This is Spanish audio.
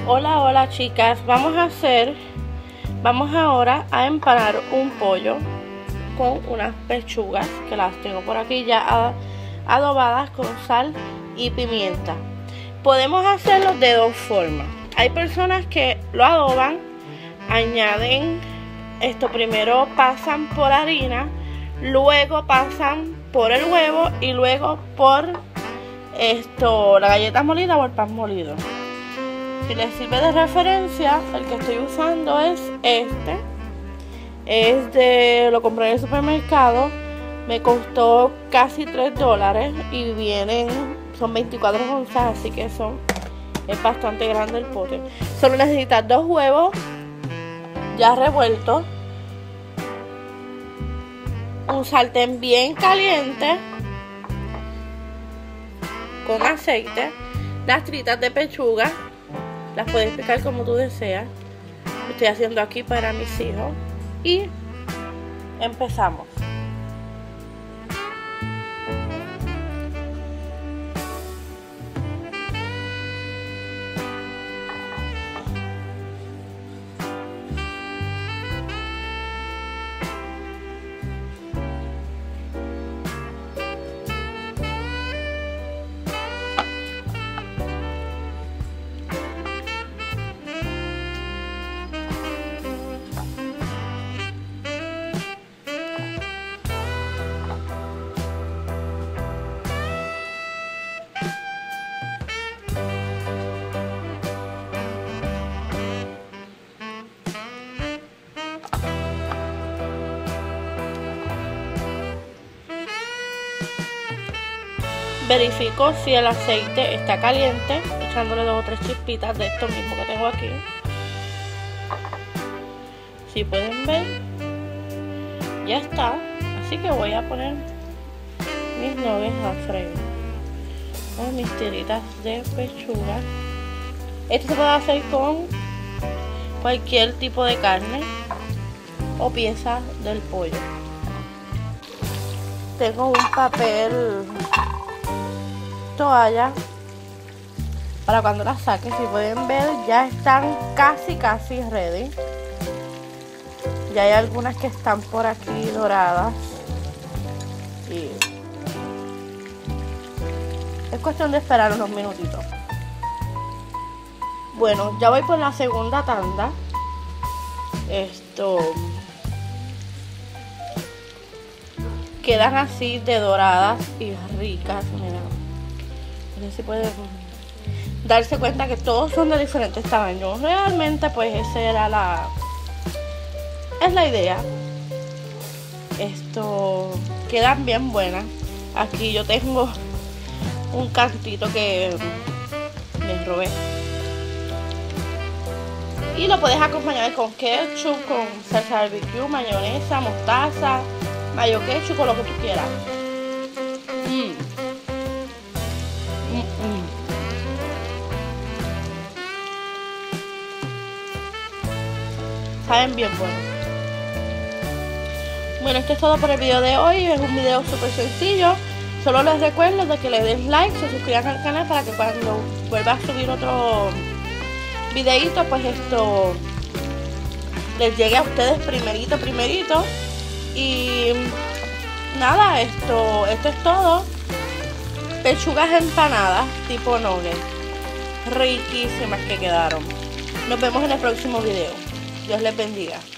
Hola, hola chicas, vamos ahora a empanar un pollo con unas pechugas que las tengo por aquí ya adobadas con sal y pimienta. Podemos hacerlo de dos formas. Hay personas que lo adoban, añaden esto, primero pasan por harina, luego pasan por el huevo y luego por la galleta molida o el pan molido. Si les sirve de referencia, el que estoy usando es lo compré en el supermercado, me costó casi $3 y son 24 onzas, así que es bastante grande el pote. Solo necesitas 2 huevos ya revueltos, un sartén bien caliente con aceite, las tiritas de pechuga. Las puedes picar como tú deseas. Lo estoy haciendo aquí para mis hijos. Y empezamos. Verifico si el aceite está caliente, echándole 2 o 3 chispitas de esto mismo que tengo aquí. Si pueden ver, ya está. Así que voy a poner mis nuggets a freír con mis tiritas de pechuga. Esto se puede hacer con cualquier tipo de carne o pieza del pollo. Tengo un papel toalla para cuando las saque. Si pueden ver, ya están casi ready. Ya hay algunas que están por aquí doradas y es cuestión de esperar unos minutitos. Bueno, ya voy por la segunda tanda. Quedan así de doradas y ricas. Mira, no sé si pueden darse cuenta que todos son de diferentes tamaños. Realmente pues esa era es la idea. Quedan bien buenas. Aquí yo tengo un cantito que me robé y lo puedes acompañar con ketchup, con salsa barbecue, mayonesa, mostaza, mayo ketchup, con lo que tú quieras. Saben bien bueno. Bueno, esto es todo por el video de hoy. Es un video súper sencillo. Solo les recuerdo de que le den like, se suscriban al canal para que cuando vuelva a subir otro videito, pues les llegue a ustedes primerito. Y nada, esto es todo. Pechugas empanadas tipo nuggets, riquísimas que quedaron. Nos vemos en el próximo video. Dios les bendiga.